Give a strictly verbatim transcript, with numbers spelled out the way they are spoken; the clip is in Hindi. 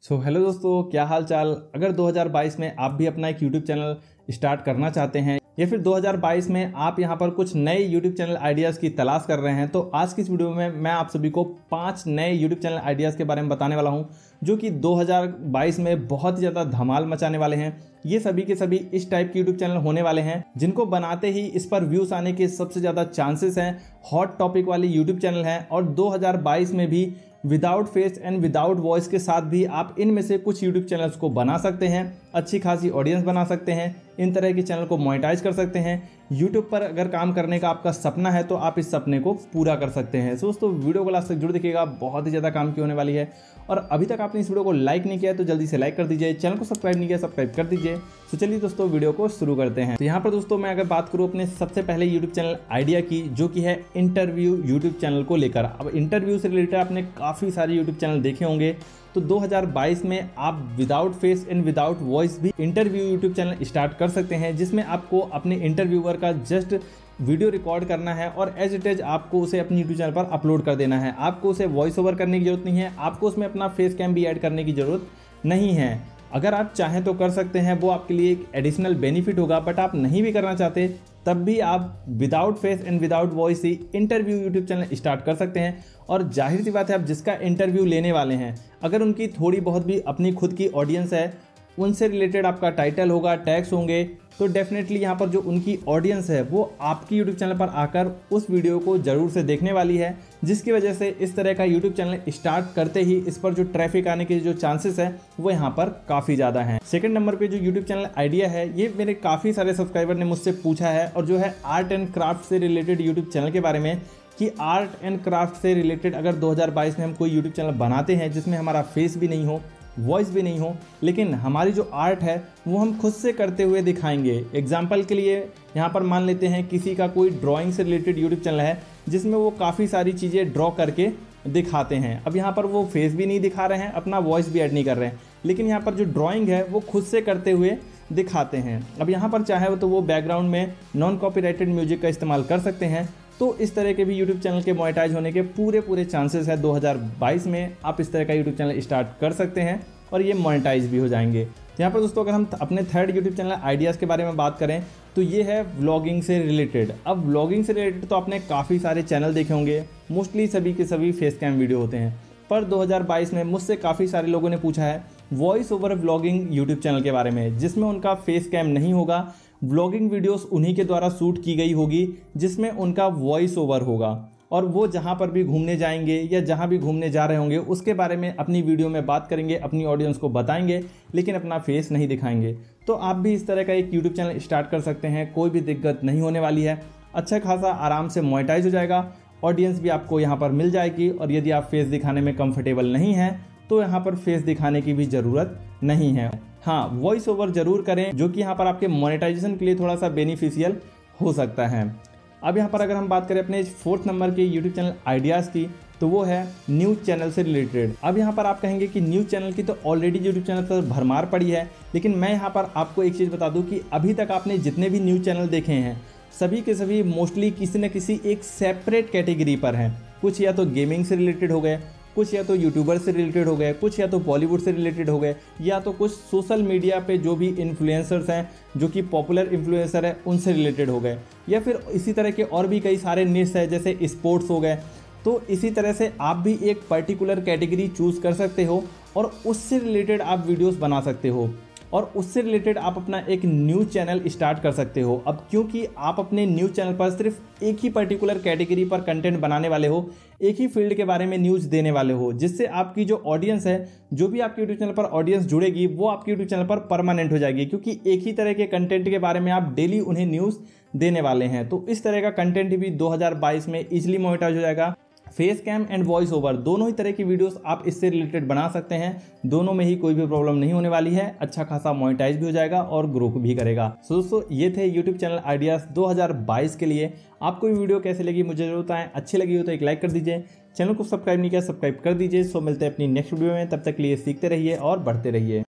सो हेलो दोस्तों, क्या हाल चाल। अगर दो हज़ार बाईस में आप भी अपना एक यूट्यूब चैनल स्टार्ट करना चाहते हैं या फिर दो हज़ार बाईस में आप यहां पर कुछ नए यूट्यूब चैनल आइडियाज़ की तलाश कर रहे हैं, तो आज की इस वीडियो में मैं आप सभी को पांच नए यूट्यूब चैनल आइडियाज़ के बारे में बताने वाला हूं जो कि दो हज़ार बाईस में बहुत ही ज़्यादा धमाल मचाने वाले हैं। ये सभी के सभी इस टाइप के यूट्यूब चैनल होने वाले हैं जिनको बनाते ही इस पर व्यूज आने के सबसे ज़्यादा चांसेस हैं। हॉट टॉपिक वाले यूट्यूब चैनल हैं और दो हज़ार बाईस में भी without face and without voice के साथ भी आप इनमें से कुछ यूट्यूब चैनल्स को बना सकते हैं, अच्छी खासी ऑडियंस बना सकते हैं, इन तरह के चैनल को मोनेटाइज कर सकते हैं। यूट्यूब पर अगर काम करने का आपका सपना है तो आप इस सपने को पूरा कर सकते हैं। सो दोस्तों, वीडियो को लास्ट तक जरूर देखिएगा, बहुत ही ज़्यादा काम की होने वाली है। और अभी तक आपने इस वीडियो को लाइक नहीं किया है तो जल्दी से लाइक कर दीजिए, चैनल को सब्सक्राइब नहीं किया सब्सक्राइब कर दीजिए। तो चलिए दोस्तों, वीडियो को शुरू करते हैं। तो यहाँ पर दोस्तों मैं अगर बात करूँ अपने सबसे पहले यूट्यूब चैनल आइडिया की, जो कि है इंटरव्यू यूट्यूब चैनल को लेकर। अब इंटरव्यू से रिलेटेड आपने काफ़ी सारे यूट्यूब चैनल देखे होंगे, तो दो हज़ार बाईस में आप without face and without voice भी इंटरव्यू यूट्यूब चैनल स्टार्ट कर सकते हैं, जिसमें आपको अपने इंटरव्यूअर का जस्ट वीडियो रिकॉर्ड करना है और एज इट इज आपको उसे अपनी यूट्यूब चैनल पर अपलोड कर देना है। आपको उसे वॉइस ओवर करने की जरूरत नहीं है, आपको उसमें अपना फेस कैम भी ऐड करने की जरूरत नहीं है। अगर आप चाहें तो कर सकते हैं, वो आपके लिए एक एडिशनल बेनिफिट होगा, बट आप नहीं भी करना चाहते तब भी आप without face and without voice ही इंटरव्यू यूट्यूब चैनल स्टार्ट कर सकते हैं। और जाहिर सी बात है, आप जिसका इंटरव्यू लेने वाले हैं अगर उनकी थोड़ी बहुत भी अपनी खुद की ऑडियंस है, उनसे रिलेटेड आपका टाइटल होगा, टैग्स होंगे, तो डेफिनेटली यहाँ पर जो उनकी ऑडियंस है वो आपकी यूट्यूब चैनल पर आकर उस वीडियो को ज़रूर से देखने वाली है, जिसकी वजह से इस तरह का यूट्यूब चैनल स्टार्ट करते ही इस पर जो ट्रैफिक आने के जो चांसेस है वो यहाँ पर काफ़ी ज़्यादा हैं। सेकंड नंबर पे जो यूट्यूब चैनल आइडिया है, ये मेरे काफ़ी सारे सब्सक्राइबर ने मुझसे पूछा है, और जो है आर्ट एंड क्राफ्ट से रिलेटेड यूट्यूब चैनल के बारे में, कि आर्ट एंड क्राफ्ट से रिलेटेड अगर दो हज़ार बाईस में हम कोई यूट्यूब चैनल बनाते हैं जिसमें हमारा फेस भी नहीं हो, वॉइस भी नहीं हो, लेकिन हमारी जो आर्ट है वो हम खुद से करते हुए दिखाएंगे। एग्जाम्पल के लिए यहाँ पर मान लेते हैं किसी का कोई ड्राइंग से रिलेटेड यूट्यूब चैनल है जिसमें वो काफ़ी सारी चीज़ें ड्रॉ करके दिखाते हैं। अब यहाँ पर वो फेस भी नहीं दिखा रहे हैं, अपना वॉइस भी ऐड नहीं कर रहे हैं, लेकिन यहाँ पर जो ड्राइंग है वो खुद से करते हुए दिखाते हैं। अब यहाँ पर चाहे तो वो बैकग्राउंड में नॉन कॉपीराइटेड म्यूजिक का इस्तेमाल कर सकते हैं। तो इस तरह के भी यूट्यूब चैनल के मोनेटाइज होने के पूरे पूरे चांसेस है। दो हज़ार बाईस में आप इस तरह का यूट्यूब चैनल स्टार्ट कर सकते हैं और ये मोनेटाइज भी हो जाएंगे। तो यहाँ पर दोस्तों अगर हम अपने थर्ड यूट्यूब चैनल आइडियाज़ के बारे में बात करें तो ये है व्लॉगिंग से रिलेटेड। अब व्लॉगिंग से रिलेटेड तो आपने काफ़ी सारे चैनल देखे होंगे, मोस्टली सभी के सभी फेस कैम वीडियो होते हैं, पर दो हज़ार बाईस में मुझसे काफ़ी सारे लोगों ने पूछा है voice over vlogging YouTube channel के बारे में, जिसमें उनका फेस कैम नहीं होगा, व्लॉगिंग वीडियोस उन्हीं के द्वारा शूट की गई होगी, जिसमें उनका वॉइस ओवर होगा, और वो जहाँ पर भी घूमने जाएंगे या जहाँ भी घूमने जा रहे होंगे उसके बारे में अपनी वीडियो में बात करेंगे, अपनी ऑडियंस को बताएंगे, लेकिन अपना फेस नहीं दिखाएंगे। तो आप भी इस तरह का एक यूट्यूब चैनल स्टार्ट कर सकते हैं, कोई भी दिक्कत नहीं होने वाली है, अच्छा खासा आराम से मोनेटाइज हो जाएगा, ऑडियंस भी आपको यहाँ पर मिल जाएगी। और यदि आप फेस दिखाने में कंफर्टेबल नहीं हैं तो यहाँ पर फेस दिखाने की भी ज़रूरत नहीं है। हाँ, वॉइस ओवर जरूर करें, जो कि यहाँ पर आपके मोनेटाइजेशन के लिए थोड़ा सा बेनिफिशियल हो सकता है। अब यहाँ पर अगर हम बात करें अपने फोर्थ नंबर के यूट्यूब चैनल आइडियाज़ की, तो वो है न्यूज़ चैनल से रिलेटेड। अब यहाँ पर आप कहेंगे कि न्यूज़ चैनल की तो ऑलरेडी यूट्यूब चैनल पर भरमार पड़ी है, लेकिन मैं यहाँ पर आपको एक चीज़ बता दूँ कि अभी तक आपने जितने भी न्यूज़ चैनल देखे हैं सभी के सभी मोस्टली किसी न किसी एक सेपरेट कैटेगरी पर हैं। कुछ या तो गेमिंग से रिलेटेड हो गए, कुछ या तो यूट्यूबर से रिलेटेड हो गए, कुछ या तो बॉलीवुड से रिलेटेड हो गए, या तो कुछ सोशल मीडिया पे जो भी इन्फ्लुएंसर्स हैं, जो कि पॉपुलर इन्फ्लुएंसर है, उनसे रिलेटेड हो गए, या फिर इसी तरह के और भी कई सारे निश है जैसे स्पोर्ट्स हो गए। तो इसी तरह से आप भी एक पर्टिकुलर कैटेगरी चूज़ कर सकते हो और उससे रिलेटेड आप वीडियोस बना सकते हो, और उससे रिलेटेड आप अपना एक न्यूज़ चैनल स्टार्ट कर सकते हो। अब क्योंकि आप अपने न्यूज़ चैनल पर सिर्फ एक ही पर्टिकुलर कैटेगरी पर कंटेंट बनाने वाले हो, एक ही फील्ड के बारे में न्यूज़ देने वाले हो, जिससे आपकी जो ऑडियंस है, जो भी आपके यूट्यूब चैनल पर ऑडियंस जुड़ेगी वो आपके यूट्यूब चैनल पर परमानेंट हो जाएगी, क्योंकि एक ही तरह के कंटेंट के बारे में आप डेली उन्हें न्यूज़ देने वाले हैं। तो इस तरह का कंटेंट भी दो हज़ार बाईस में ईजिली मोनेटाइज हो जाएगा। Face cam and voice over दोनों ही तरह की वीडियोस आप इससे रिलेटेड बना सकते हैं, दोनों में ही कोई भी प्रॉब्लम नहीं होने वाली है, अच्छा खासा मोनेटाइज भी हो जाएगा और ग्रो भी करेगा। सो दोस्तों, ये थे यूट्यूब चैनल आइडियाज़ दो हज़ार बाईस के लिए। आपको ये वीडियो कैसे लगी मुझे जरूर बताएं, अच्छी लगी हो तो एक लाइक कर दीजिए, चैनल को सब्सक्राइब नहीं किया सब्सक्राइब कर दीजिए। सो मिलते हैं अपनी नेक्स्ट वीडियो में, तब तक के लिए सीखते रहिए और बढ़ते रहिए।